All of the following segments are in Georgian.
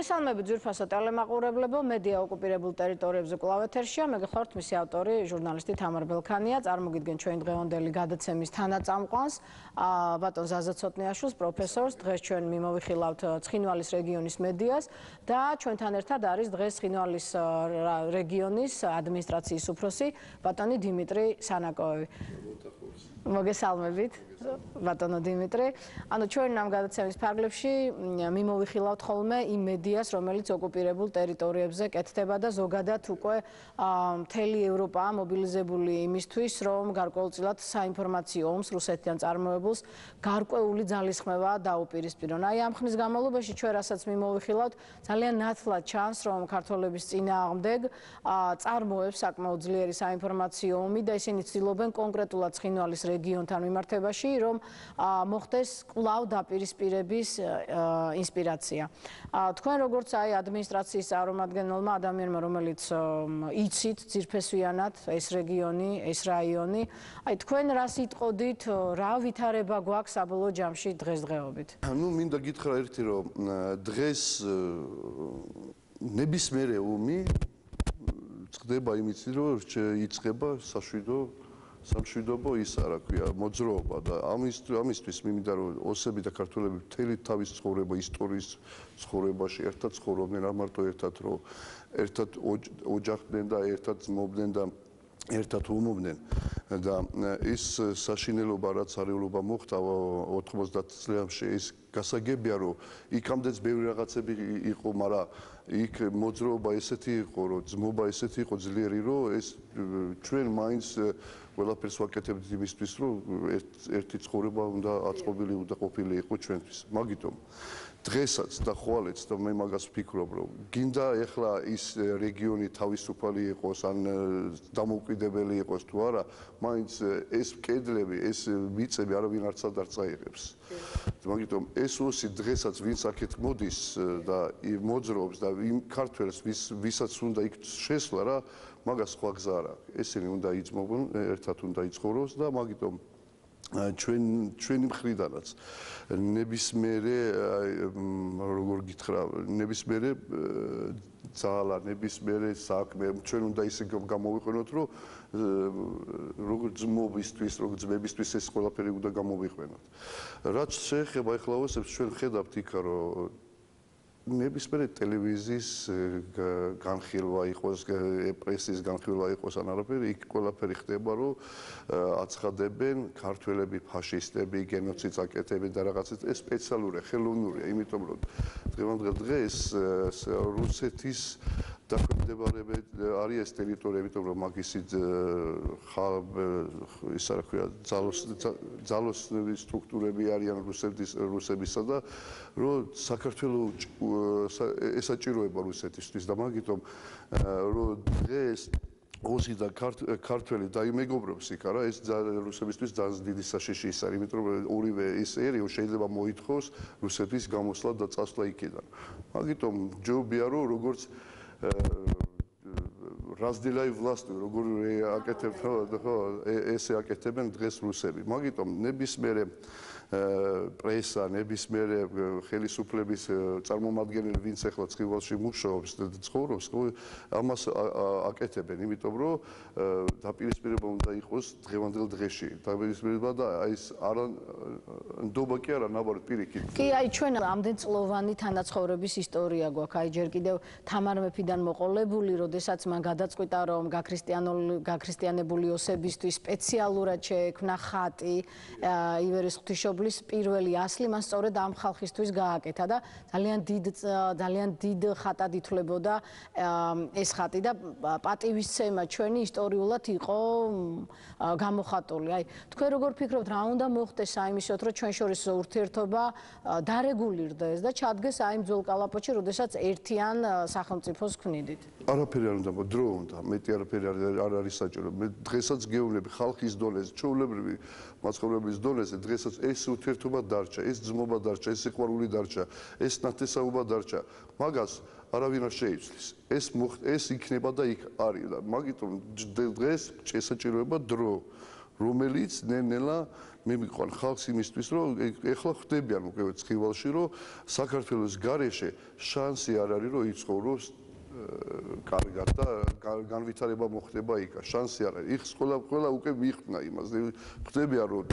მოგესალმებით ძვირფასო ტელემაყურებლებო, მედია ოკუპირებულ ტერიტორიებზე კვლავ ეთერშია, მე გეხართ მისი ავტორი, ჟურნალისტი თამარ ბელქანია, წარმოგიდგენ ჩვენ დღევანდელი გადაცემის თანაწამყვანს, ბატონ ზაზა ცოტნიაშვილს, პროფესორს, დღეს ჩვენ მიმოვიხილავთ ცხინვალის რეგიონის მედიას და ჩვენთან ერთად არის დღეს ცხინვალის რეგიონის ადმინისტრაციის უფროსი, ბატონი დიმიტრი სანაკოევი. მოგესალმებით, ბატონო დიმიტრი. ანუ ჩვენ ამ გადაცემის ფარგლებში მიმოვიხილავთ ხოლმე იმ მედიას, რომელიც ოკუპირებულ ტერიტორიებზე კეთდება და ზოგადად უკვე მთელი ევროპაა მობილიზებული იმისთვის, რომ გარკვეულწილად საინფორმაციო ომს რუსეთიდან წარმოებულს გარკვეული ძალისხმევა დაუპირისპირონ. აი ამ ხნის განმავლობაში ჩვენ რასაც მიმოვიხილავთ, ძალიან ნათლად ჩანს, რომ ქართველების წინააღმდეგ წარმოებს საკმაოდ ძლიერი საინფორმაციო ომი და ისინი ცდილობენ კონკრეტულად ცხინვალის რეგიონთან მიმართებაში, რომ მოხდეს კვლავ დაპირისპირების ინსპირაცია. თქვენ როგორც აი ადმინისტრაციის წარმომადგენელმა ადამიანმა, რომელიც იცით ძირფესვიანად ეს რეგიონი, ეს რაიონი, აი თქვენ რას იტყოდით, რა ვითარება გვაქვს საბოლოო ჯამში დღესდღეობით? Ну, მინდა გითხრა ერთი, რომ დღეს ნებისმიერი ომი წყდება იმით, რომ იწყება სამშვიდობო ის რა ქვია, მოძრაობა და ამისთვის მინდა რომ ოსები და ქართველები მთელი თავის ცხოვრება, ისტორიის ცხოვრებაში ერთად ცხოვრობდნენ, არ მარტო ერთად რომ ერთად ოჯახდნენ და ერთად ძმობდნენ და ერთად ომობდნენ და ის საშინელობა რაც არეულობა მოხდა 90 წლებში ის გასაგებია რომ იქამდეც ბევრი რაღაცები იყო, მაგრამ იქ მოძრაობა ესეთი იყო, რომ ძმობა ესეთი იყო ძლიერი, რომ ეს ჩვენ მაინც ყველაფერს ვაკეთებთ იმისთვის, რომ ერთი ცხოვრება უნდა აწყობილი უნდა ყოფილი იყო ჩვენთვის. მაგიტომ დღესაც და ხვალეც და მე მაგას ვფიქრობ, რომ გინდა ეხლა ის რეგიონი თავისუფალი იყოს, ან დამოუკიდებელი იყოს თუ არა, მაინც ეს კედლები, ეს მიწები არავინ არც არ წაიღებს. მაგიტომ ეს ოსი დღესაც ვინც აქეთ მოდის და მოძრაობს და იმ ქართველს ვისაც უნდა იქ შესვლა რა, მაგას სხვა გზა არ აქვს. ესენი უნდა იძმობონ, ერთად უნდა იცხოვროს და მაგიტომ ჩვენი მხრიდანაც ნებისმიერი როგორ გითხრა, ნებისმიერი ძალა, ნებისმიერი საქმე ჩვენ უნდა ისე გამოვიყვანოთ, რომ როგორ ძმობისთვის, როგორ ძმებისთვის ეს ყველაფერი უნდა გამოვიყვანოთ. რაც შეეხება ეხლა ოსებს, ჩვენ ხედავთ იქ, რომ ნებისმიერი ტელევიზიის განხილვა იყოს, პრესის განხილვა იყოს ან არაფერი, იქ ყველაფერი ხდება, რომ აცხადებენ ქართველები ფაშისტები, გენოციდს აკეთებენ და რაღაცა ეს სპეციალურია, ხელოვნურია, იმიტომ რომ დღეს რუსეთის დაქვემდებარება არის ეს ტერიტორია, იმიტომ რომ მაგ ისიც ისა რა ქვია, ძალოსნები სტრუქტურები არიან რუსებისა და რომ საქართველოს ესაჭიროება რუსეთისთვის და მაგიტომ რომ დღეს ოსი და ქართველი დაიმეგობრობს იქ არა, ეს რუსებისთვის ძალიან დიდი საშიში ის არის, იმიტომ რომ ორივე ეს ერიო შეიძლება მოითხოვს რუსეთის გამოსვლა და წასვლა იქიდან. მაგიტომ ჯობია რომ როგორც разделяй власть, როგორ აკეთებ ხო, ესე აკეთებენ დღეს რუსები. მაგიტომ ნებისმიერი პრესა, ნებისმიერი ხელისუფლების წარმომადგენელი, ვინც ახლა ცხინვალში მუშაობს და ცხოვრობს, ამას აკეთებენ, იმიტომ რომ დაპირისპირება უნდა იყოს დღევანდელ დღეში. დაპირისპირება და ეს არა ნდობა კი არა, ნაბარად პირიქით. კი, აი ჩვენ ამდენწლოვანი თანაცხოვრების ისტორია გვაქვს, აი ჯერ კიდევ თამარ მეფიდან მოყოლებული, როდესაც მან გადაწყვიტა, რომ გაქრისტიანებული ოსებისთვის სპეციალურად შეექმნა ხატი ივერიის ღვთისმშობლის პირველი ასლი მან სწორედ ამ ხალხისთვის გააკეთა და ძალიან დიდ ხატად ითვლებოდა ეს ხატი და პატივისცემა ჩვენი ისტორიულად იყო გამოხატული. აი თქვენ როგორ ფიქრობთ, რა უნდა მოხდეს საიმისოდ, რომ ჩვენ შორის ურთიერთობა დარეგულირდეს და ჩადგეს აი ამ ძველკალაპოტში, როდესაც ერთიან სახელმწიფოს ქმნიდით? არაფერი არ უნდა, დრო უნდა, მეტი არაფერი არ არის საჭირო. მე დღესაც გეუბნები ხალხის დონეზე, ჩვეულებრივი მაცხოვრებლის დონეზე, დღესაც ეს ურთიერთობა დარჩა, ეს ძმობა დარჩა, ეს სიყვარული დარჩა, ეს ნათესაობა დარჩა. მაგას არავინ არ შეიცვლის. ეს იქნება და იქ არის და მაგიტომ დღეს შესაჭიროება დრო. რომელიც ნელ-ნელა მე მიყვან ხალხს იმისთვის, რომ ეხლა ხვდებიან უკვე ცხივალში, რომ საქართველოს გარეშე შანსი არ არის, რომ იცხოვროს კარგად და განვითარება მოხდება იქ. შანსი არ არის. იქ ყველა უკვე მიხვდა იმას. ხვდებიან, რომ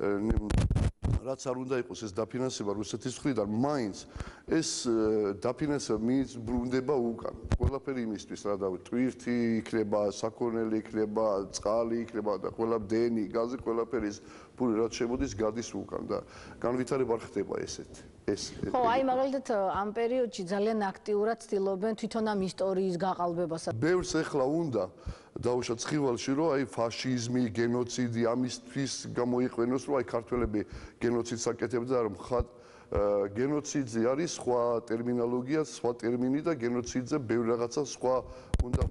რაც არ უნდა იყოს ეს დაფინანსება რუსეთის მხრიდან, მაინც ეს დაფინანსება ბრუნდება უკან. ყველაფერი იმისთვის, რა დავით, ტვირთი იქნება, საქონელი იქნება, წყალი იქნება და ყველა დენი, გაზი, ყველაფერი ეს პური რაც შემოდის, გადის უკან და განვითარება არ ხდება ესეთი. ხო, აი მაგალითად ამ პერიოდში ძალიან აქტიურად ცდილობენ თვითონ ამ ისტორიის გაყალბებას. ბევრს ეხლა უნდა დაუშვათ ცხივალში, რომ აი ფაშიზმი, გენოციდი ამისთვის გამოიყენოს, რომ აი ქართველები გენოციდს აკეთებდა და რომ გენოციდი არის სხვა ტერმინოლოგია, სხვა ტერმინი და გენოციდზე ბევრ რაღაცა სხვა უნდა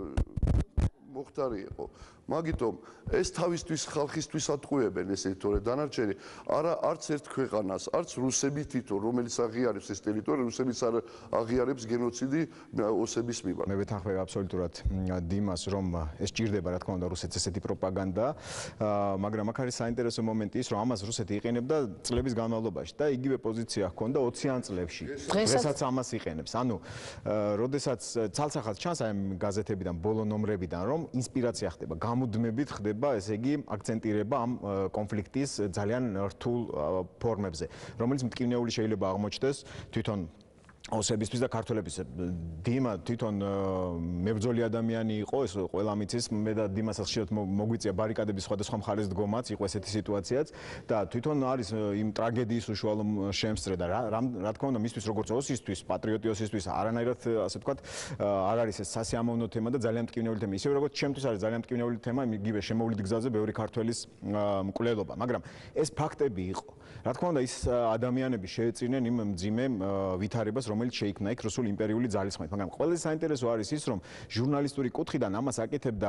მოხდარიყო. მაგიტომ ეს თავისთვის ხალხისთვის ატყუებენ ესე თორე დანარჩენი არც ერთ ქვეყანას, არც რუსები თვითონ, რომელიც აღიარებს ეს ტერიტორია, რუსებიც არ აღიარებს გენოციდი ოსების მიმართ. მე ვეთანხმები აბსოლუტურად დიმას, რომ ეს ჭირდება, რა თქმა უნდა, რუსეთს ესეთი პროპაგანდა, მაგრამ აქ არის საინტერესო მომენტი ის, რომ ამას რუსეთი იყენებდა წლების განმავლობაში და იგივე პოზიცია ჰქონდა 20-იან წლებში. დღესაც ამას იყენებს. ანუ, როდესაც ცალსახად ჩანს აი გაზეთებიდან, ბოლო ნომრებიდან, რომ ინსპირაცია ხდება, გამუდმებით ხდება, ესე იგი, აქცენტირება ამ კონფლიქტის ძალიან რთულ ფორმებზე, რომელიც მტკივნეული შეიძლება აღმოჩნდეს თვითონ ოსებისთვის და ქართველების. დიმა თვითონ მებრძოლი ადამიანი იყო, ეს ყველა მიცის, მე და დიმას ხშირად მოგვიწია ბარიკადების სხვადასხვა მხარეს დგომაც, იყო ესეთი სიტუაციაც და თვითონ არის იმ ტრაგედიის უშუალო შემსწრე და რა თქმა უნდა მისთვის როგორც ოსისთვის, პატრიოტიოსისთვის არანაირად ასე ვთქვათ, არ არის ეს სასიამოვნო თემა და ძალიან მტკივნეული თემა. ისევე როგორც ჩემთვის არის ძალიან მტკივნეული თემა, იგივე შემოვლით გზაზე ბევრი ქართველის მკვლელობა, მაგრამ ეს ფაქტები იყო. რა თქმა უნდა ის ადამიანები შეეწინენ იმ მძიმე ვითარებას, რომელიც შეიქმნა იქ რუსული იმპერიული ძალისხმით, მაგრამ ყველაზე საინტერესო არის ის, რომ ჟურნალისტური კუთხიდან ამას აკეთებდა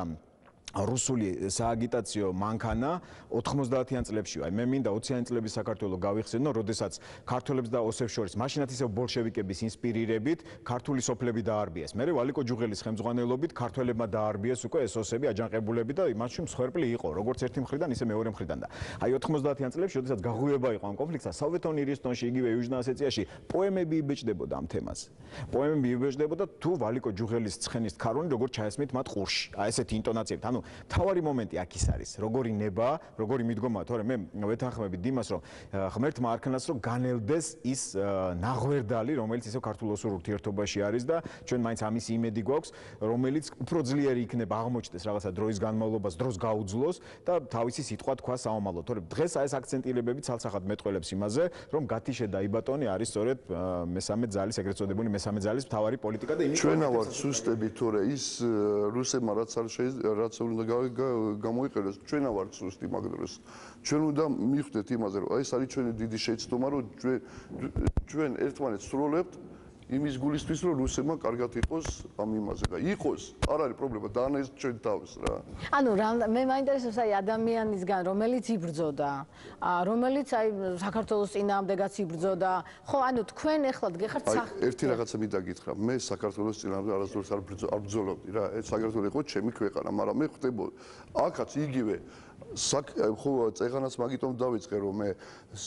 რუსული სააგიტაციო მანქანა 90-იან წლებში. აი მე მინდა 20-იანი წლების საქართველოს გავიხსენო, როდესაც ქართველებს და ოსებს შორის მაშინაც ისევ ბოლშევიკების ინსპირირებით ქართული სოფლები დაარბიეს. მე ვალიკო ჯუღელის ხელმძღვანელობით ქართველებმა დაარბიეს უკვე ეს ოსები, აჯანყებულები და მათში მსხვერპლი იყო, როგორც ერთი მხრიდან, ისე მეორე მხრიდან და აი 90-იან წლებში, როდესაც გაღვივება იყო ამ კონფლიქტსა, სოვეტონირის ტონში, იგივე იუჟნა ოსეტიაში პოემები იბეჭდებოდა ამ თემაზე. პოემები იბეჭდებოდა თუ ვალიკო ჯუღელის ცხენის ქარონი როგორ ჩაესმით მათ ყურში. აი ესეთი ინტონაციებით. ანუ თავარი მომენტი აქ ის არის, როგორი ნება, როგორი მიდგომა, თორე მე ვეთანხმები დიმას, რომ ღმერთმა არქანას რომ განელდეს ის ნაღვერდალი, რომელიც ისევ ქართულ-ოსურ ურთიერთობაში არის და ჩვენ მაინც ამის იმედი გვაქვს, რომელიც უფრო ძლიერი იქნება აღმოჩნდეს რაღაცა დროის განმავლობას, დროს გაუძლოს და თავისი სიტყვა თქვა საომალოდ. თორე დღეს აი ეს აქცენტირებები ცალსახად მეტყველებს იმაზე, რომ გათიშე და იბატონი არის სწორედ მესამე ძალის, ეგრეთ წოდებული მესამე ძალის მთავარი პოლიტიკა და იმით ჩვენა ვართ სუსტები, თორე ის რუსებმა რაც არ რაც უნდა გამოიყენოს, ჩვენა ვართ სუსტი მაგ დროს. ჩვენ უნდა მივხვდეთ იმაზე, რომ ეს არის ჩვენი დიდი შეცდომა, რომ ჩვენ ერთმანეთს სრულებთ იმის გულისთვის, რომ რუსებმა კარგად იყოს ამ იმაზე და იყოს, არ არის პრობლემა, დაანაის ჩვენ თავს რა. ანუ მე მაინტერესებს აი ადამიანისგან, რომელიც იბრძოდა, რომელიც აი საქართველოს წინააღმდეგაც იბრძოდა. ხო, ანუ თქვენ ეხლა გეხართ ერთი რაღაცა მინდა გითხრა. მე საქართველოს წინააღმდეგ არასდროს არ ბრძოლობდი რა. ეს საქართველო იყო ჩემი ქვეყანა, მაგრამ მე ხვდებოდი აქაც იგივე ხო წეღანას მაგიტომ დავიწყე რომ მე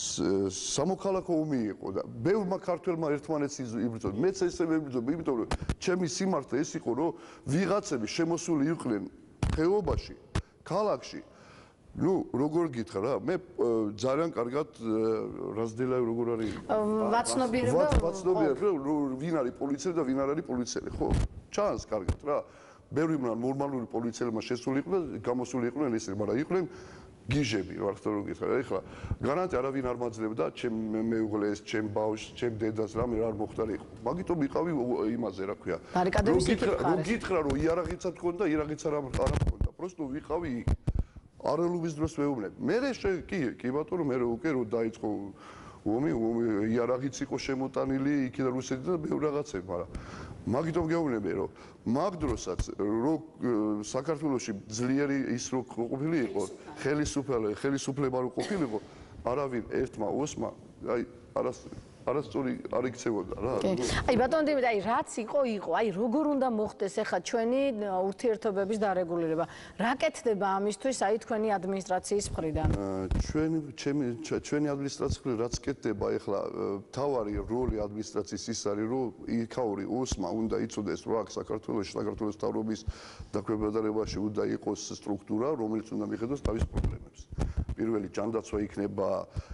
სამოქალაქო ომი იყო და ბევრმა ქართველმა ერთმანეთს იბრძოდა. მეც ესე ვიბრძოდი, იმიტომ რომ ჩემი სიმართლე ეს იყო, რომ ვიღაცები შემოსული იყვნენ ხეობაში, ქალაქში. ნუ როგორ გითხრა რა, მე ძალიან კარგად რაზდელაი როგორ არის ვაცნობიერება ვინ არის პოლიციელი და ვინ არ არის პოლიციელი, ხო? ჩანს კარგად რა. ბევრი ნორმალური პოლიციელებმა შესული იყვნენ, გამოსული იყვნენ ისე, მაგრამ იყვნენ გიჟები, ვარხტო რო გითხრა. ეხლა გარანტი არავინ არ მაძლევდა ჩემ მეუღლეს, ჩემ ბავშვს, ჩემ დედას რამე არ მოხდარიყო. მაგიტომ ვიყავი იმაზე, რა ქვია. რო გითხრა რომ იარაღიცა თქონდა, იარაღიცა არ მქონდა. პროსტო ვიყავი იქ. არალუვის დროს ვეუბნები. მე კი ბატონო, მე უკვე რო დაიწყო ომი იარაღიც იყო შემოტანილი იქიდან რუსეთიდან და ბევრ რაღაცები, მაგრამ მაგიტომ გეუბნები რომ მაგ დროსაც რო საქართველოში ძლიერი ის რო ყოფილიყო, ხელისუფლება რო ყოფილიყო, არავინ ერთმა ოსმა აი არასწორი არ იქცევოდა რა. აი ბატონო დიმიტრი, აი რაც იყო, აი როგორ უნდა მოხდეს ახლა ჩვენი ურთიერთობების დარეგულირება? რა კეთდება ამისთვის აი თქვენი ადმინისტრაციის მხრიდან? ჩვენი ადმინისტრაციის რაც კეთდება ახლა თავარი როლი ადმინისტრაციის ის არის, რომ იქაური ოსმა უნდა იცოდეს, რომ აქ საქართველოს მთავრობის დაქვემდებარებაში უნდა იყოს სტრუქტურა, რომელიც უნდა მიხედოს თავის პრობლემებს. პირველი ჯანდაცვა იქნება,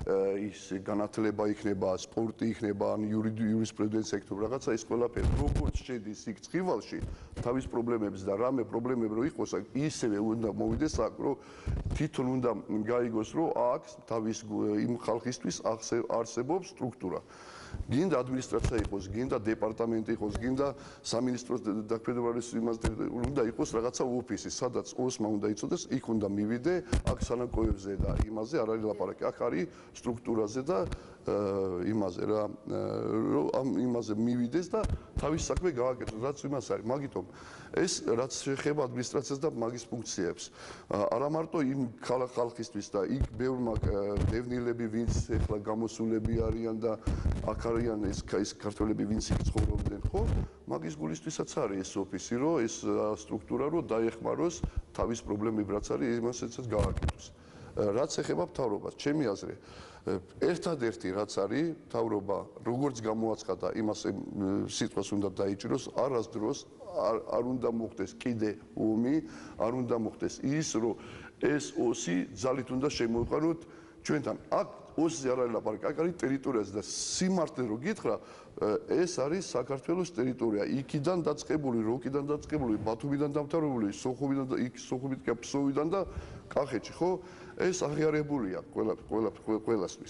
ის განათლება იქნება, სპორტი იქნება, იურისპრუდენცია იქნება, რაღაცა ის ყველაფერი როგორც შედის იქ წხივალში, თავის პრობლემებს და რამე პრობლემები რო იყოს, ისევე უნდა მოვიდეს აქ, რომ თვითონ უნდა გაიგოს, რომ აქ თავის იმ ხალხისთვის არსებობს სტრუქტურა. გინდა ადმინისტრაცია იყოს, გინდა დეპარტამენტი იყოს, გინდა სამინისტროს დაქვემდებარების იმასთან უნდა იყოს რაღაცა ოფისი, სადაც ოსმა უნდა იცოდეს, იქ უნდა მივიდე, აქ სანაკოებზე და იმაზე არ არის ლაპარაკი, აქ არის სტრუქტურაზე და იმაზე რა, რომ ამ იმაზე მივიდეს და თავის საქმე გააკეთოს, რაც იმას არის. მაგიტომ ეს რაც შეეხება ადმინისტრაციას და მაგის ფუნქციებს, არა მარტო იმ ხალხისთვის და იქ ბევრნილები, ვინც ახლა გამოსულები არიან და აქ არიან ეს ქართველები, ვინც იქ ცხოვრობდნენ, ხო? მაგის გულისთვისაც არის ეს ოფისი, რომ ეს სტრუქტურა რომ დაეხმაროს თავის პრობლემები რაც არის, იმასაც გააკეთოს. რაც ეხება მთავრობას, ჩემი აზრით, ერთადერთი რაც არის მთავრობა, როგორც გამოაცხადა, იმას სიტყვას უნდა დაიჭიროს, არასდროს არ უნდა მოხდეს კიდე ომი, არ უნდა მოხდეს ის, რომ ეს ოსი ძალით უნდა შემოიყვანოთ ჩვენთან. აქ ოსზე არ არის ლაპარაკი, აქ არის ტერიტორიაზე და სიმართლე რო გითხრა, ეს არის საქართველოს ტერიტორია. იქიდან დაწყებული, როკიდან დაწყებული, ბათუმიდან დამთავრებული, სოხუმიდან და იქ სოხუმიდან ფსოვიდან და კახეთში, ხო? ეს აღიარებულია ყველასთვის.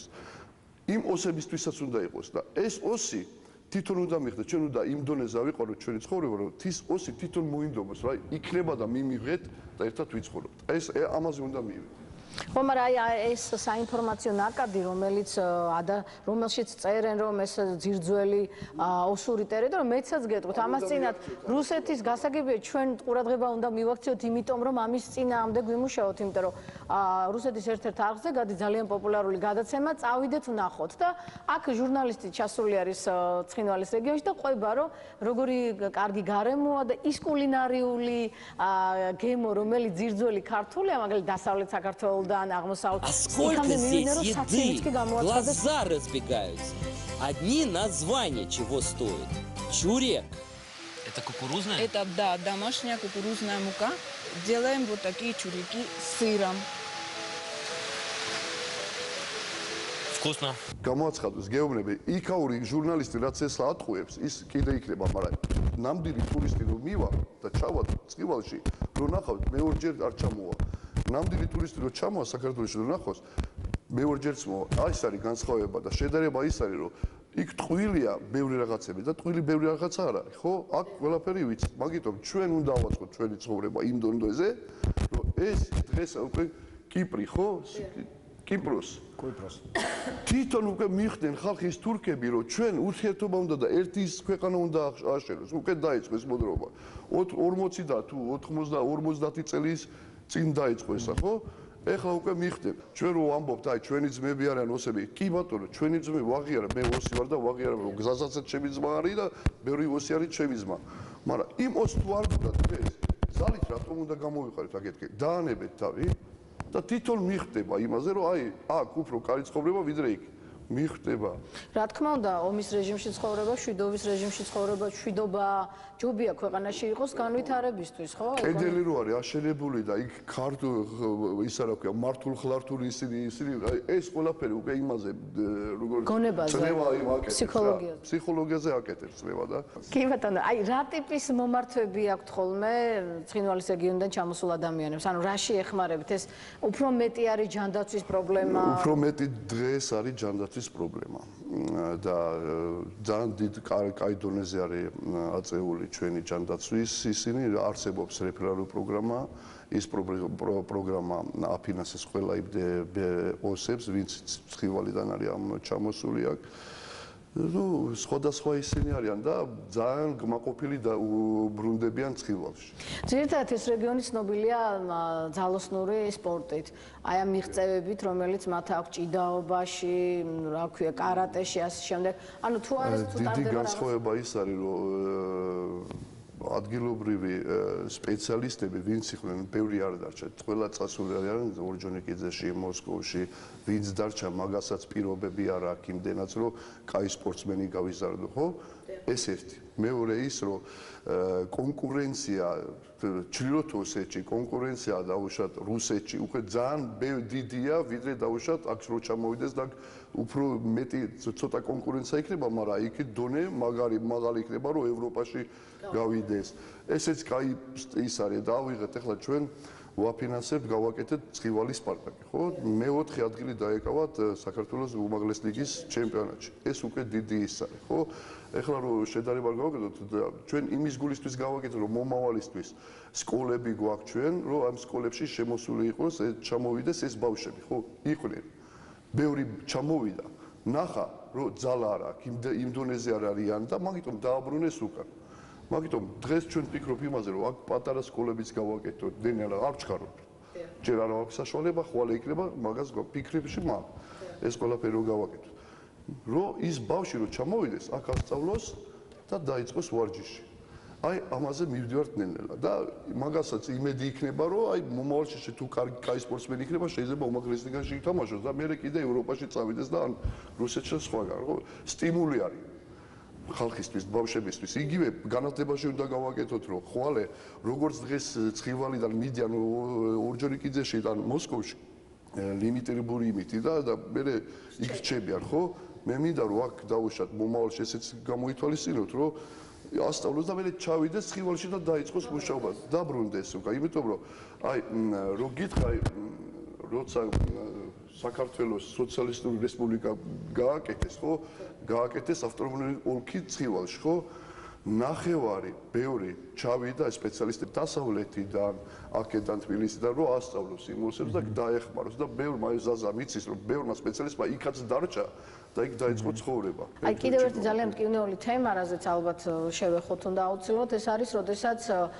იმ ოსებისთვისაც უნდა იყოს და ეს ოსი თვითონ უნდა მიხდეს, ჩვენ უნდა იმ დონეზე ავიყვანოთ ჩვენი ცხოვრება, რომ ის ოსი თვითონ მოინდომოს, რა იქნება და მიმიღეთ და ერთად ვიცხოვროთ. ეს ამაზე უნდა მივიდეთ. ხო, მაგრამ აი ეს საინფორმაციო ნაკადი, რომელშიც წერენ, რომ ეს ძირძველი ოსური ტერიტორია, მეცაც გეტყვით, ამას წინათ რუსეთის გასაგებია ჩვენ ყურადღება უნდა მივაქციოთ, იმიტომ რომ ამის წინააღმდეგ ვიმუშაოთ, იმიტომ რომ რუსეთის ერთ-ერთ არხზე გადის ძალიან პოპულარული გადაცემა, წავიდეთ ვნახოთ და აქ ჟურნალისტი ჩასული არის ცხინვალის რეგიონში და ყვება, რომ როგორი კარგი გარემოა და ის კულინარიული გემო, რომელიც ძირძველი ქართულია, მაგალითად დასავლეთ საქართველოს. А сколько здесь еды, глаза разбегаются. Одни названия чего стоят. Чурек. Это кукурузная? Это, да, домашняя кукурузная мука. Делаем вот такие чурики с сыром. Вкусно. გამოაცხადოს გეუბნები, იქაური ჟურნალისტი რაც ეს ატყუებს, ის კიდე იქნება, მაგრამ ნამდვილი ტურისტი რომ მივა და ჩავა წკივალში, რომ ნახავთ, მეორჯერ არ ჩამოვა. ნამდვილი ტურისტი რომ ჩამოვა საქართველოში რომ ნახოს, მეორჯერც მოვა. ეს არის განსხვავება და შედარება ის არის, რომ იქ ტყუილია ბევრი რაღაცები და ტყუილი ბევრი რაღაცა არ არის, ხო? აქ ყველაფერი ვიცით. მაგიტომ ჩვენ უნდა ავაწყოთ ჩვენი ცხოვრება იმ დონეზე, რომ ეს დღეს უკვე კიპრი, ხო? კიპროს. თვითონ უკვე მიხდნენ ხალხის თურქები, რომ ჩვენ ურთიერთობა უნდა და ერთის ქვეყანა უნდა აშენოს. უკვე დაიწყო ეს მოდრობა. 40 და თუ 50 წლის წინ დაიწყო ესა, ხო? ეხლა უკვე მიხდნენ. ჩვენ რო ვამბობთ, აი ჩვენი ძმები არიან ოსები. კი ბატონო, ჩვენი ძმები ვაღიარა, მე ოსი ვარ და ვაღიარა, რომ გზაზაცაც ჩემი ძმა არის და ბევრი ოსი არის ჩემი ძმა. მაგრამ იმ ოს თუ არ გქონდა დღეს, ზალით რატომ უნდა გამოვიყარეთ აგეთქე? დაანებეთ თავი. და თვითონ მიხდება იმაზე, რომ აი, აქ უფრო კარი ცხოვრება ვიდრე იქ. მიხდება. რა თქმა უნდა, ომის რეჟიმში ცხოვრება, შვიდობის რეჟიმში ცხოვრება, შვიდობა ჯობია ქვეყანაში იყოს განვითარებისთვის, ხო? კედელი რო არის აშენებული და იქ ის არა ქვია, მართულ ხლართული ისინი აი ეს ყველაფერი უკვე იმაზე როგორ წნევა იმ აკეთებს. ფსიქოლოგიაზე აკეთებს წნევა და. კი ბატონო, აი რა ტიპის მომართვები აქვთ ხოლმე ცხინვალის რეგიონიდან ჩამოსულ ადამიანებს? ანუ რაში ეხმარებით? ეს უფრო მეტი არის ჯანდაცვის პრობლემა? უფრო მეტი დღეს არის ჯანდაცვის პრობლემა და ძალიან დიდ კაი დონეზე არის აწეული ჩვენი ჯანდაცვის ისინი არსებობს რეფერალური პროგრამა ის პროგრამა აფინანსებს ყველა იმ ოსებს ვინც ცხინვალიდან არის ჩამოსული აქ ну, სხვადასხვა ისინი არიან და ძალიან გმაყოფილი და ბრუნდებიან ცხინვალში. ძირითადად ეს რეგიონი ცნობილია ძალოსნური სპორტით. აი ამ მიღწევებით, რომელიც მათ აქვს ჭიდაობაში, რა ქვია, კარატეში, ასე შემდეგ. ანუ თუ არის თუ დიდი ტარდება განსხვავება ის არის, რომ ადგილობრივი სპეციალისტები, ვინც იყვნენ, ბევრი არ დარჩა. ყველა წასული არიან ორჯონიკიძეში, მოსკოვში, ვინც დარჩა, მაგასაც პირობები არ აქვს იმდენად, რომ კაი სპორტსმენი გავიზარდო, ხო? ეს ერთი. მეორე ის, რომ კონკურენცია ჩრდილოეთ ოსეთში, კონკურენცია დაუშვათ რუსეთში, უკვე ძალიან დიდია, ვიდრე დაუშვათ აქ რო ჩამოვიდეს და უფრო მეტი ცოტა კონკურენცია იქნება, მაგრამ იქით დონე მაღალი იქნება, რომ ევროპაში გავიდეს. ესეც კაი ის არის, დავიღეთ ახლა ჩვენ ვაფინანსებთ, გავაკეთეთ ცხინვალის სპარტაკი, ხო? მე-4 ადგილი დაეკავათ საქართველოს უმაღლეს ლიგის ჩემპიონატში. ეს უკვე დიდი ის არის, ხო? ეხლა რომ შედარება გავაკეთოთ, ჩვენ იმის გულისთვის გავაკეთეთ, რომ მომავალისთვის სკოლები გვაქვს ჩვენ, რომ ამ სკოლებში შემოსული იყოს, ჩამოვიდეს ეს ბავშვები, ხო? იყვნენ. ბევრი ჩამოვიდა, ნახა, რომ ძალა არ აქვს, იმ დონეზე არ არიან და მაგიტომ დააბრუნეს უკან. მაგიტომ დღეს ჩვენ ვფიქრობ იმაზე, რომ აქ პატარა სკოლებიც გავაკეთოთ, დენელა არ ჩქარობთ. ჯერ არ აქვს საშუალება, ხვალე იქნება, მაგას ფიქრებში მაგ. ეს ყველაფერი რო გავაკეთოთ. რომ ის ბავშვი რო ჩამოვიდეს, აქ ასწავლოს და დაიწყოს ვარჯიში. აი ამაზე მივდივართ ნელ-ნელა და მაგასაც იმედი იქნება, რომ აი მომავალში თუ კაი სპორტსმენი იქნება, შეიძლება უმაღლეს ლიგაში ითამაშოს და მე კიდე ევროპაში წავიდეს და ან რუსეთში სხვაგან, ხო? სტიმული არის. ხალხისთვის, ბავშვებისთვის. იგივე განათლებაში უნდა გავაკეთოთ, რომ ხვალე როგორც დღეს ცხინვალიდან მიდიან ორჯონიკიძეში და მოსკოვში ლიმიტირებული იმითი და მე იქ რჩებიან, ხო? მე მინდა რომ აქ დაუშვათ მომავალში ესეც გამოითვალისწინოთ, რომ ასწავლოს და მე ჩავიდეს ცხინვალში და დაიწყოს მუშაობა. დაბრუნდეს უკვე, იმიტომ რომ აი რო გითხარი, როცა საქართველოს სოციალისტური რესპუბლიკა გააკეთეს, ხო? გააკეთეს ავტონომიური ოლქი ცხინვალში, ხო? ნახევარი ბევრი ჩავიდა სპეციალისტები დასავლეთიდან, აქედან თბილისიდან, რომ ასწავლოს იმოსებს და დაეხმაროს და ბევრმა ზაზა მიცის, რომ ბევრმა სპეციალისტმა იქაც დარჩა და იქ დაიწყო ცხოვრება. აი კიდევ ერთი ძალიან მტკივნეული თემა, რაზეც ალბათ შევეხოთ უნდა აუცილებლად, ეს არის, როდესაც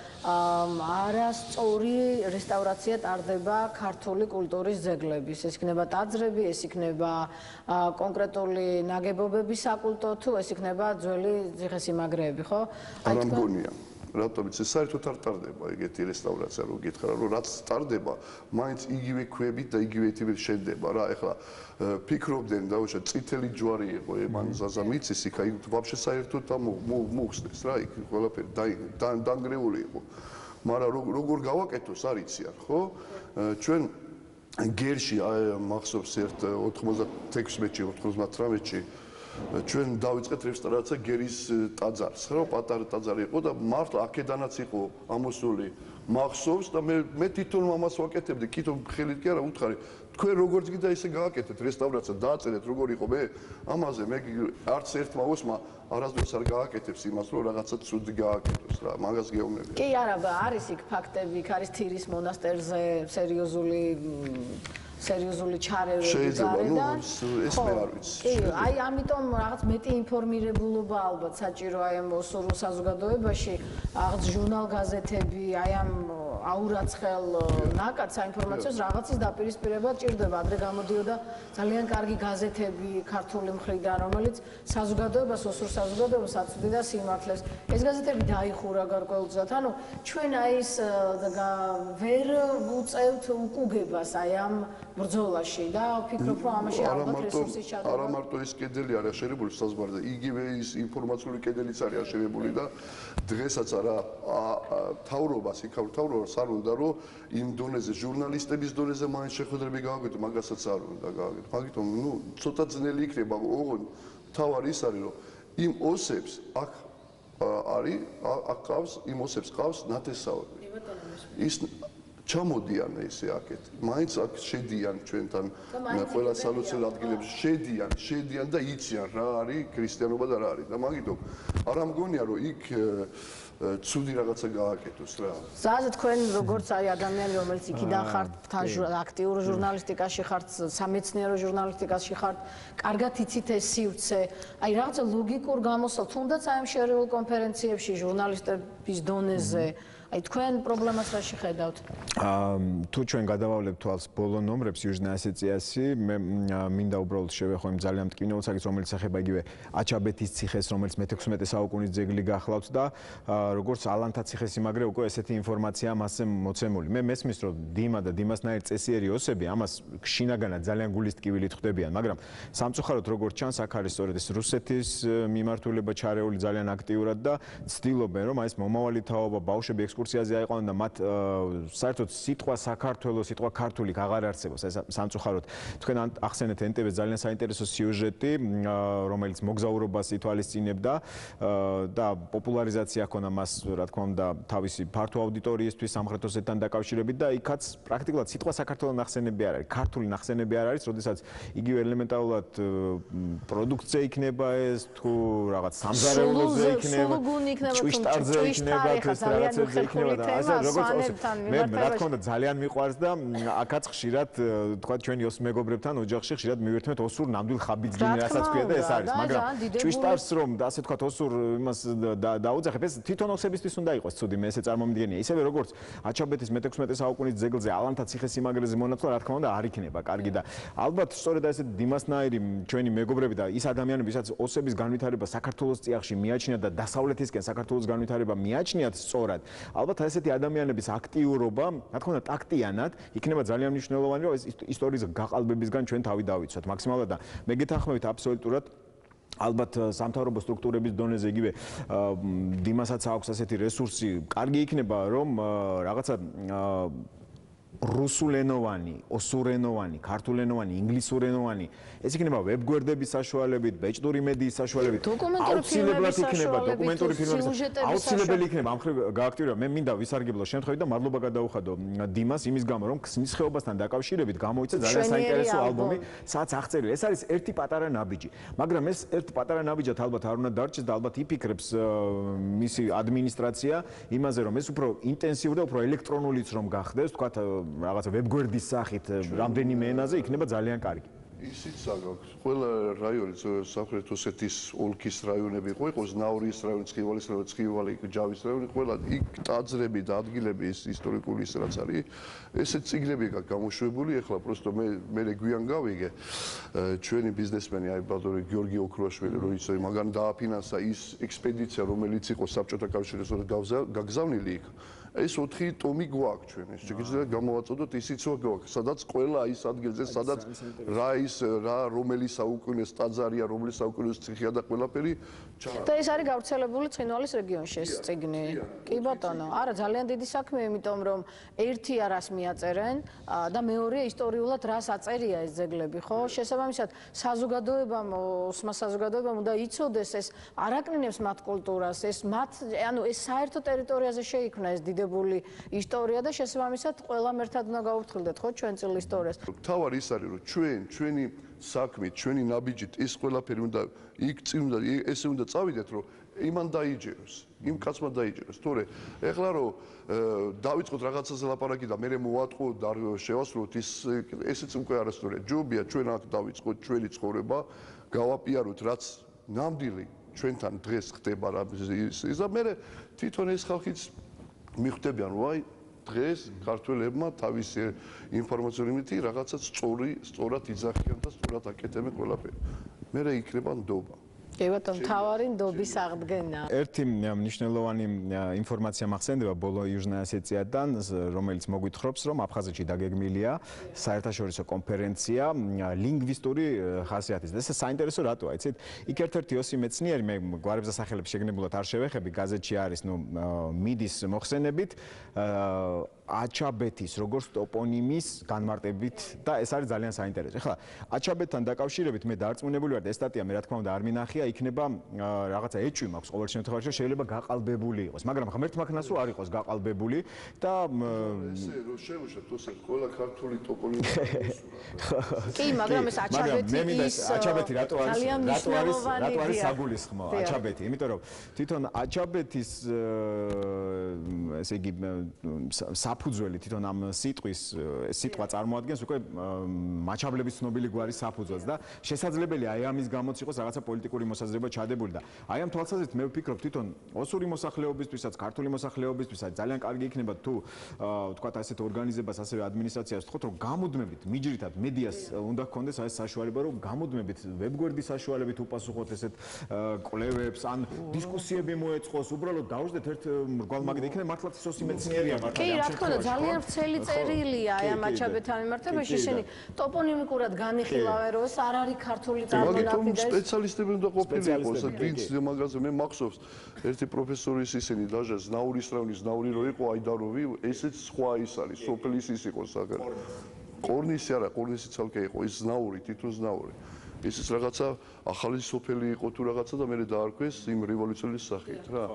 არასწორი რესტავრაცია ტარდება ქართული კულტურის ძეგლების. ეს იქნება ტაძრები, ეს იქნება კონკრეტული ნაგებობების საკულტო, თუ ეს იქნება ძველი ციხესიმაგრეები, ხო? არ ამგონია. რატომიც ეს საერთოდ არ ტარდება ეგეთი რესტავრაცია, რო გითხრა, რომ რაც ტარდება, მაინც იგივე ქვებით და იგივე თემით შენდება რა. ეხლა ფიქრობდნენ დაუშვათ წითელი ჯვარი იყო ემან ზაზა მიცის იქ აი ვაფშე საერთოდ მოხსნეს რა იქ ყველაფერი დანგრეული იყო. მაგრამ როგორ გავაკეთოს არ იციან, ხო? ჩვენ გერში მახსოვს ერთ 96-ში, 98-ში ჩვენ დავიწყეთ რესტავრაცია გერის ტაძარს, ხო? პატარა ტაძარი იყო და მართლა აქედანაც იყო ამოსული მახსოვს და მე თვითონ ამას ვაკეთებდი, თვითონ ხელით კი არა უთხარი. თქვენ როგორც გინდა ისე გააკეთეთ რესტავრაცია, დააწერეთ როგორ იყო მე ამაზე მე არც ერთმა ოსმა არასდროს არ გააკეთებს იმას, რომ რაღაცა ცუდი გააკეთოს რა, მაგას გეუბნები. კი არა, არის იქ ფაქტები, იქ არის თირის მონასტერზე სერიოზული ჩარევები გარედან. ეს მე არ ვიცი. კი, აი ამიტომ რაღაც მეტი ინფორმირებულობა ალბათ საჭირო აი ამ სრულ საზოგადოებაში, რაღაც ჟურნალ-გაზეთები, აი ამ აურაცხელ ნაკადს საინფორმაციოს რაღაცის დაპირისპირება ჭირდება. ადრე გამოდიოდა ძალიან კარგი გაზეთები ქართული მხრიდან, რომელიც საზოგადოებას, ოსურ საზოგადოებას აწვდიდა სიმართლეს. ეს გაზეთები დაიხურა გარკვეულწილად. ანუ ჩვენ აი ეს ვერ ვუწევთ უკუგებას აი ამ ბრძოლაში და ვფიქრობ, რომ ამაში ალბათ რესურსის ჩადება. არა მარტო ის კედელი არის აშენებული საზღვარზე, იგივე ის ინფორმაციული კედელიც არის აშენებული და დღესაც არა თავრობას, იქაურ თავრობას არ უნდა რომ იმ დონეზე ჟურნალისტების დონეზე მაინც შეხვედრები გააკეთო, მაგასაც არ უნდა გააკეთო. მაგიტომ ნუ ცოტა ძნელი იქნება, ოღონდ თავარი ის არის რომ იმ ოსებს აქ არის აქ ყავს იმ ოსებს ყავს ნათესავები. ის ჩამოდიან ესე აქეთ. მაინც აქ შედიან ჩვენთან ყველა სალოცელ ადგილებში შედიან და იციან რა არის ქრისტიანობა და რა არის. და მაგიტომ არ ამგონია რომ იქ ცუდი რაღაცა გააკეთოს რა. ზაზე თქვენ როგორც აი ადამიანი რომელიც იქიდან ხართ აქტიურ ჟურნალისტიკაში ხართ, სამეცნიერო ჟურნალისტიკაში ხართ, კარგად იცით ეს სივრცე, აი რაღაცა ლოგიკურ გამოსვლას თუნდაც აი ამ შეერულ კონფერენციებში ჟურნალისტების დონეზე აი თქვენ პრობლემას რა შეხედავთ? თუ ჩვენ გადავავლებთ თვალს ბოლო ნომრებს იუჟნა ასოციაციაში, მე მინდა უბრალოდ შევეხო იმ ძალიან მტკივნეულ საკითხს, რომელიც ეხება იგივე აჩაბეთის ციხეს, რომელიც მე-16 საუკუნის ძეგლი გახლავთ და როგორც ალანთა ციხესიმაგრე უკვე ესეთი ინფორმაცია მასზე მოცემული. მე მესმის, რომ დიმა და დიმასნაირი წესიერი ოსები ამას შინაგანად ძალიან გულის ტკივილით ხვდებიან, მაგრამ სამწუხაროდ როგორც ჩანს, აქ არის სწორედ ეს რუსეთის მიმართულება ჩარეული ძალიან აქტიურად და ცდილობენ, რომ აი ეს მომავალი თაობა ბავშვები ექსკურსიაზე აიყვანონ და მათ საერთოდ სიტყვა საქართველოს, სიტყვა ქართული აღარ არსებობს. ეს სამწუხაროდ თქვენ ახსენეთ NTV-ს ძალიან საინტერესო სიუჟეტი, რომელიც მოგზაურობას ითვალისწინებდა და პოპულარიზაცია ჰქონდა მას, რა თქმა უნდა, თავისი ფართო აუდიტორიისთვის სამხრეთ ოსეთთან დაკავშირებით და იქაც პრაქტიკულად სიტყვა საქართველოს ნახსენები არ არის, ქართული ნახსენები არ არის, როდესაც იგივე ელემენტარულად პროდუქცია იქნება ეს თუ რაღაც სამზარეულოზე იქნება, ჭვიშტარზე იქნება, ეს რაღაცებზე იქნება და ასე როგორც მე რა თქმა უნდა ძალიან მიყვარს და აქაც ხშირად თქვა ჩვენი ოს მეგობრებთან ოჯახში ხშირად მივერთმევთ ოსურ ნამდვილ ხაბიძგინი რასაც ქვია და ეს არის, მაგრამ ჭვიშტარს რომ და ასე თქვა ოსურ იმას დაუძახებ, ეს თვითონ ოსებისთვის უნდა იყოს ცუდი, მე ესე წარმომიდგენია. ისევე როგორც აჩაბეთის მე-16 საუკუნის ძეგლზე ალანთა ციხესიმაგრეზე მონათლა, რა თქმა უნდა არ იქნება კარგი და ალბათ სწორედ ესეთი დიმასნაირი ჩვენი მეგობრები და ის ადამიანები, ვისაც ოსების განვითარება საქართველოს წიაღში მიაჩნიათ და დასავლეთისკენ საქართველოს განვითარება მიაჩნიათ სწორად, ალბათ ესეთი ადამიანების აქტიურობა, რა თქმა უნდა ტაქტიანად, იქნება ძალიან მნიშვნელოვანი, რომ ეს ისტორიის გაყალბებისგან ჩვენ თავი დავიცვათ მაქსიმალურად და მე გეთანხმებით აბსოლუტურად ალბათ სამთავრობო სტრუქტურების დონეზე იგივე დიმასაც აქვს ასეთი რესურსი, კარგი იქნება რომ რაღაცა რუსულენოვანი, ოსურენოვანი, ქართულენოვანი, ინგლისურენოვანი ეს იქნება ვებგვერდების საშუალებით, ბეჭდური მედიის საშუალებით. აუცილებლად იქნება დოკუმენტური ფილმების აუცილებელი იქნება ამ ხრივ გააქტიურება. მე მინდა ვისარგებლო შემთხვევით და მადლობა გადაუხადო დიმას იმის გამო, რომ ქსნის ხეობასთან დაკავშირებით გამოიცა ძალიან საინტერესო ალბომი, სადაც აღწერილი. ეს არის ერთი პატარა ნაბიჯი, მაგრამ ეს ერთი პატარა ნაბიჯად ალბათ არ უნდა დარჩეს და ალბათ იფიქრებს მისი ადმინისტრაცია იმაზე, რომ ეს უფრო ინტენსიური და უფრო ელექტრონულიც რომ გახდეს, თქვათ რაღაცა ვებგვერდის სახით რამდენიმე ენაზე იქნება ძალიან კარგი. ისიც აქვს. ყველა რაიონი სამხრეთ ოსეთის ოლქის რაიონები იყოს, ნაურის რაიონი, ცხივალის რაიონი, ცხივალი, ჯავის რაიონი, ყველა იქ ტაძრები და ადგილები ის ისტორიკული ის რაც არის, ესეც წიგნები აქვს გამოშვებული, ეხლა პროსტო მე გვიან გავიგე ჩვენი ბიზნესმენი აი ბატონი გიორგი ოქროაშვილი, რომ ის მაგან დააფინანსა ის ექსპედიცია, რომელიც იყო საბჭოთა კავშირის გაგზავნილი იქ. ეს 4 ტომი გვაქვს ჩვენ ეს შეგიძლიათ გამოვაწოდოთ ისიც გვაქვს სადაც ყველა ის ადგილზე სადაც რა რომელი საუკუნის ტაძარია რომელი საუკუნის ციხეა და ყველაფერი და ეს არის გავრცელებული ცხინვალის რეგიონში ეს წიგნი კი ბატონო არა ძალიან დიდი საქმე იმიტომ რომ ერთი არას მიაწერენ და მეორე ისტორიულად რას აწერია ეს ძეგლები ხო შესაბამისად საზოგადოებამ ოსმა საზოგადოებამ უნდა იცოდეს ეს არაკნინებს მათ კულტურას ეს მათ ანუ ეს საერთო ტერიტორიაზე შეიქმნა ეს ისტორია და შესაბამისად ყველამ ერთად უნდა გაუფრთხილდეთ ხო ჩვენ წილ ისტორიას. თავარი ის არის რომ ჩვენი საქმით, ჩვენი ნაბიჯით ის ყველაფერი უნდა იქ წინ უნდა ესე უნდა წავიდეთ რომ იმან დაიჯეროს, იმ კაცმა დაიჯეროს. თორე ეხლა რომ დავიწყოთ რაღაცაზე ლაპარაკი და მე მოვატყო და შევასრულოთ ესეც უკვე არასწორია. ჯობია ჩვენ აქ დავიწყოთ ჩვენი ცხოვრება, გავაპიაროთ რაც ნამდვილი ჩვენთან დღეს ხდება რა ის და მე თვითონ ეს ხალხიც მიხვდებიან რომ აი დღეს ქართველებმა თავისი ინფორმაციული მითი რაღაცა სწორად იძახიან და სწორად აკეთებენ ყველაფერი. მე იქნება ნდობა. კი ბატონო, თავარი ნდობის აღდგენა. ერთი მნიშვნელოვანი ინფორმაცია მახსენდება ბოლო იუჟნა ასოციაციიდან, რომელიც მოგვითხრობს, რომ აფხაზეთში დაგეგმილია საერთაშორისო კონფერენცია ლინგვისტური ხასიათის. ეს საინტერესო რატოა, იცით? იქ ერთ-ერთი ოსი მეცნიერი, მე გვარებს დასახელებს შეგნებულად არ შევეხები, გაზეთში არის, მიდის მოხსენებით აჩაბეთის როგორც ტოპონიმის განმარტებით და ეს არის ძალიან საინტერესო. ეხლა აჩაბეთთან დაკავშირებით მე დარწმუნებული ვარ და ეს სტატია მე რა თქმა უნდა არ მინახია, იქნება რაღაცა ეჭვი მაქვს ყოველ შემთხვევაში, შეიძლება გაყალბებული იყოს, მაგრამ ღმერთმაქნას რო არ იყოს გაყალბებული და ესე რომ შევუშვათ თორსა ყველა ქართული ტოპონიმი კი, მაგრამ ეს აჩაბეთი რატო არის საგულისხმო საგულისხმო აჩაბეთი, იმიტომ რომ თვითონ აჩაბეთის ესე იგი საფუძველი თვითონ ამ სიტყვის სიტყვა წარმოადგენს უკვე მაჩაბლების ცნობილი გვარის საფუძველს და შესაძლებელია აი ამის გამოც იყოს რაღაცა პოლიტიკური მოსაზრება ჩადებული და აი ამ თვალსაზრისით მე ვფიქრობ თვითონ ოსური მოსახლეობისთვისაც, ქართული მოსახლეობისთვისაც ძალიან კარგი იქნება თუ ვთქვათ ასეთ ორგანიზებას, ასევე ადმინისტრაციას ვთქვათ რომ გამუდმებით მიჯრითად მედიას უნდა ჰქონდეს აი ეს საშუალება რომ გამუდმებით ვებგვერდის საშუალებით უპასუხოთ ესეთ კვლევებს ან დისკუსიები მოეწყოს, უბრალოდ დაუждეთ ერთ მრგვალმაგდა იქნება მართლაც სოსი მეცნიერია მართლა კი, რა თქმა უნდა, ძალიან ვრცელი წერილია აი ამ აჩაბეთთან მიმართებაში, ისინი ტოპონიმიკურად განიხილავენ, რომ ეს არ არის ქართული წარმონაქმნი და სპეციალისტები უნდა ყოფილიყოს, დიდ მაგაზე მე მახსოვს ერთი პროფესორის ისინი დაჟა ზნაურის რაონის ზნაური რო იყო აიდაროვი, ესეც სხვა ის არის, სოფლის ის იყო საკერ. კორნისი არა, კორნისი ცალკე იყო, ის ზნაური, თვითონ ზნაური. ისიც რაღაცა ახალი სოფელი იყო თუ რაღაცა და მე დაარქვეს იმ რევოლუციური სახით რა.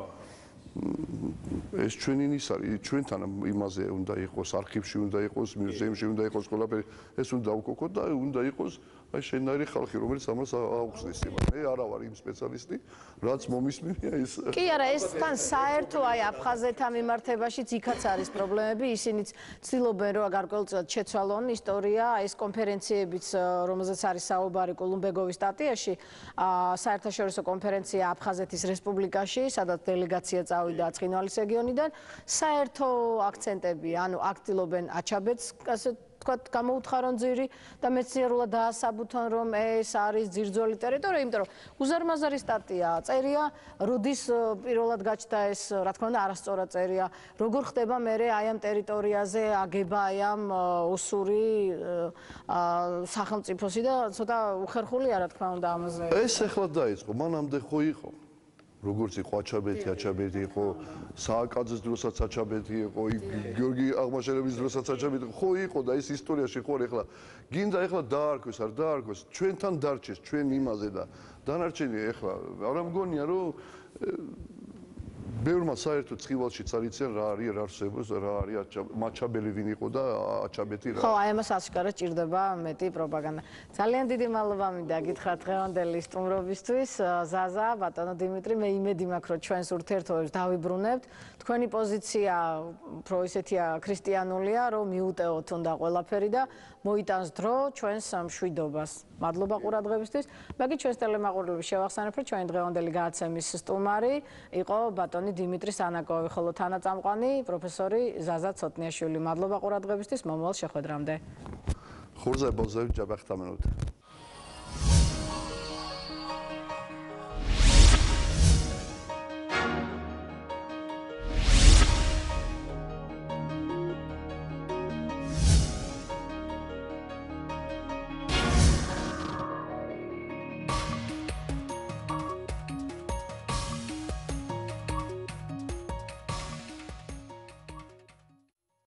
ეს ჩვენი ის არის, ჩვენთან იმაზე უნდა იყოს, არქივში უნდა იყოს, მუზეუმში უნდა იყოს, ყველაფერი ეს უნდა დავკოკოთ და უნდა იყოს აი შენნაირი ხალხი, რომელიც ამას აუხსნის იმას. მე არა ვარ იმ სპეციალისტი, რაც მომისმინია ის. კი, არა, ეს თან საერთო აი აფხაზეთთან მიმართებაშიც იქაც არის პრობლემები, ისინიც ცდილობენ რომ გარკვეულწილად შეცვალონ ისტორია, ეს კონფერენციებიც, რომელზეც არის საუბარი კულუმბეგოვის სტატიაში, საერთაშორისო კონფერენცია აფხაზეთის რესპუბლიკაში, სადაც დელეგაცია წავიდა ცხინვალის რეგიონიდან, საერთო აქცენტები, ანუ აქტილობენ აჩაბეთს, ასე თქვათ გამოუთხარონ ძირი და მეცნიერულად დაასაბუთონ რომ ეს არის ძირძველი ტერიტორია, იმიტომ რომ უზარმაზარი სტატია წერია, როდის პირველად გაჩნდა ეს, რა თქმა უნდა, არასწორად წერია, როგორ ხდება მერე აი ამ ტერიტორიაზე აგება აი ამ ოსური სახელმწიფოსი და ცოტა უხერხულია, რა თქმა უნდა, ამაზე. ეს ახლა დაიწყო, მანამდე ხო იყო როგორც იყო აჩაბეთი იყო, სააკაძის დროსაც აჩაბეთი იყო, გიორგი აღმაშენებლის დროსაც აჩაბეთი ხო იყო და ეს ისტორიაში ხო ახლა გინდა ახლა დაარქვეს, არ დაარქვეს, ჩვენთან დარჩეს, ჩვენ იმაზე და დანარჩენი ახლა არა მგონია რომ ბევრმა საერთოდ ცხინვალში წარიციან რა არის რა არსებობს, რა არის მაჩაბელი ვინ იყო და აჩაბეთი რა. ხო, აი ამას აშკარად ჭირდება მეტი პროპაგანდა. ძალიან დიდი მადლობა მინდა გითხრათ დღევანდელი სტუმრობისთვის. ზაზა, ბატონო დიმიტრი, მე იმედი მაქვს, რომ ჩვენს ურთიერთობებს დავიბრუნებთ. თქვენი პოზიცია უფრო ისეთია ქრისტიანულია, რომ მიუტეოთ უნდა ყველაფერი და მოიტანს დრო ჩვენს მშვიდობას. მადლობა ყურადღებისთვის. მაგით ჩვენს ტელემაყურებლებს შევახსენებ, რომ ჩვენი დღევანდელი გადაცემის სტუმარი იყო ბატონი დიმიტრი სანაკოვი, ხოლო თანაწამყვანი პროფესორი ზაზა ცოტნიაშვილი. მადლობა ყურადღებისთვის, მომავალ შეხვედრამდე. ხურზა ბოზევი ჯაბახტამენოთ.